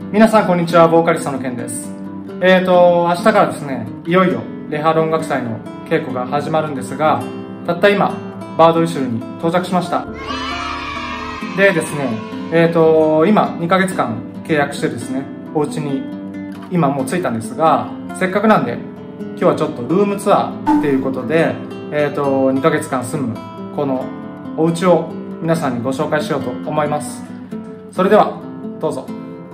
皆さんこんにちは、ボーカリストのケンです。明日からですね、いよいよレハール音楽祭の稽古が始まるんですが、たった今、バードイシュルに到着しました。でですね、今2ヶ月間契約してですね、お家に今もう着いたんですが、せっかくなんで、今日はちょっとルームツアーっていうことで、2ヶ月間住むこのお家を皆さんにご紹介しようと思います。それでは、どうぞ。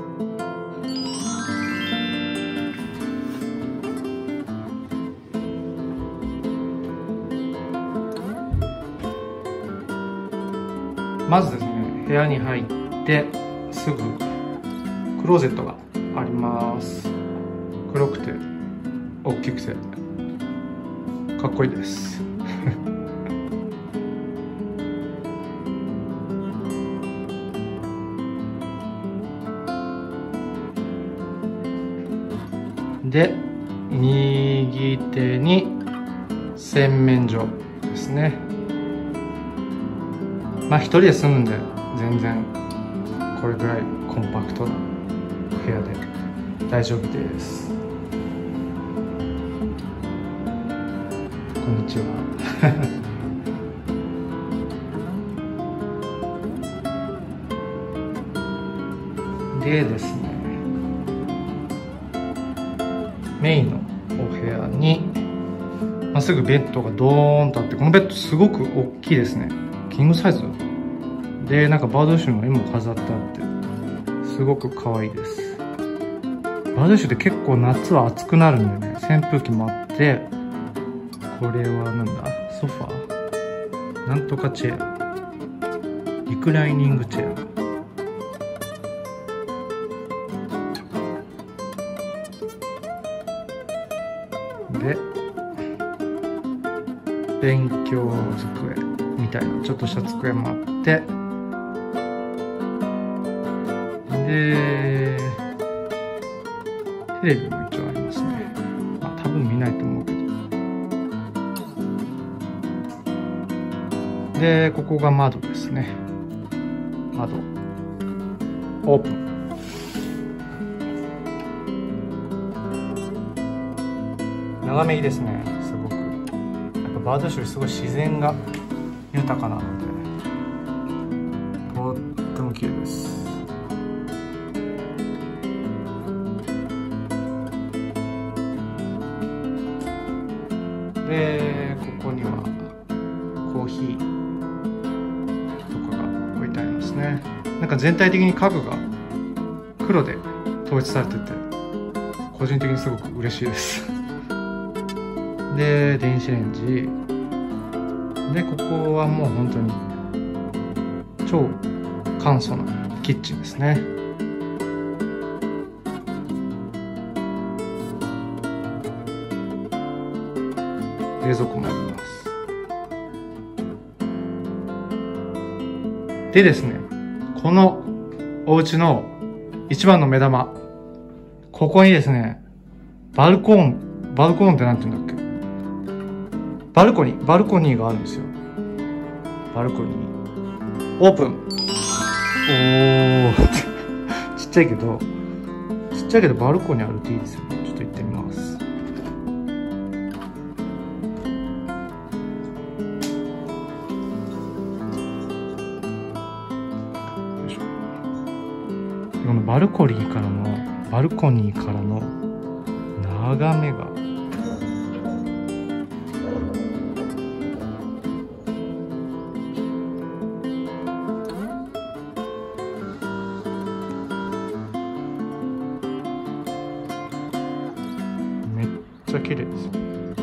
まずですね、部屋に入ってすぐクローゼットがあります。黒くて大きくてかっこいいですで、右手に洗面所ですね。まあ一人で住むんで全然これぐらいコンパクトな部屋で大丈夫です。こんにちはでですね、メインのお部屋にまっすぐベッドがドーンとあって、このベッドすごく大きいですね。キングサイズで、なんかバードイシュルの絵も飾ってあってすごく可愛いです。バードイシュルって結構夏は暑くなるんでね、扇風機もあって、これはなんだ、ソファーなんとかチェア、リクライニングチェアで、勉強机みたいなちょっとした机もあって、でテレビも一応ありますね。まあ多分見ないと思うけど。でここが窓ですね。窓オープン。眺めいいですね。すごくやっぱバードイシュルすごい自然が豊かなのでとっても綺麗です。でここにはコーヒーとかが置いてありますね。なんか全体的に家具が黒で統一されてて、個人的にすごく嬉しいですで電子レンジで、ここはもう本当に超簡素なキッチンですね。冷蔵庫もあります。でですね、このお家の一番の目玉、ここにですね、バルコンってなんて言うんだっけ、バルコニーがあるんですよ。バルコニーオープン。おーちっちゃいけどバルコニーあるっていいですよね。ちょっと行ってみます。よいしょ。このバルコニーからの眺めがめっちゃ綺麗です。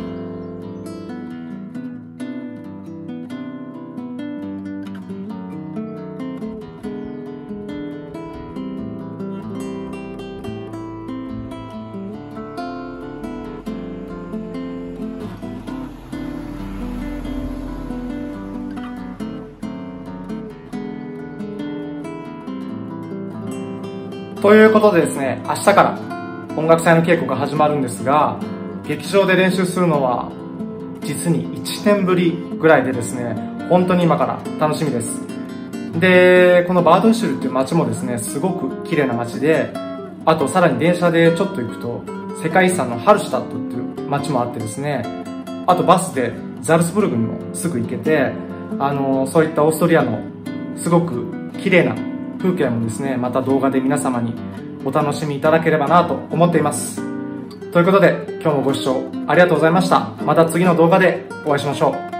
ということでですね、明日から音楽祭の稽古が始まるんですが、劇場で練習するのは実に1年ぶりぐらいでですね、本当に今から楽しみです。で、このバードイシュルっていう街もですね、すごく綺麗な街で、 あとさらに電車でちょっと行くと世界遺産のハルシュタットっていう街もあってですね、あとバスでザルツブルグにもすぐ行けて、そういったオーストリアのすごく綺麗な風景もですね、また動画で皆様にお楽しみいただければなと思っています。ということで今日もご視聴ありがとうございました。また次の動画でお会いしましょう。